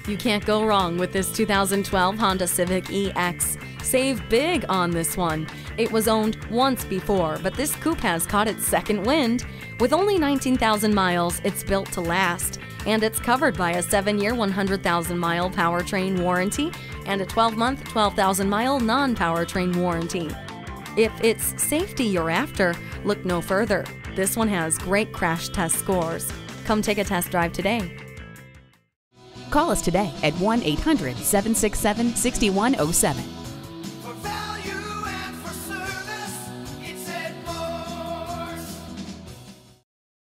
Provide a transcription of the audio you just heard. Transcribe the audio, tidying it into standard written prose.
You can't go wrong with this 2012 Honda Civic EX. Save big on this one. It was owned once before, but this coupe has caught its second wind. With only 19,000 miles, it's built to last, and it's covered by a 7-year, 100,000-mile powertrain warranty and a 12-month, 12,000-mile non-powertrain warranty. If it's safety you're after, look no further. This one has great crash test scores. Come take a test drive today. Call us today at 1-800-767-6107.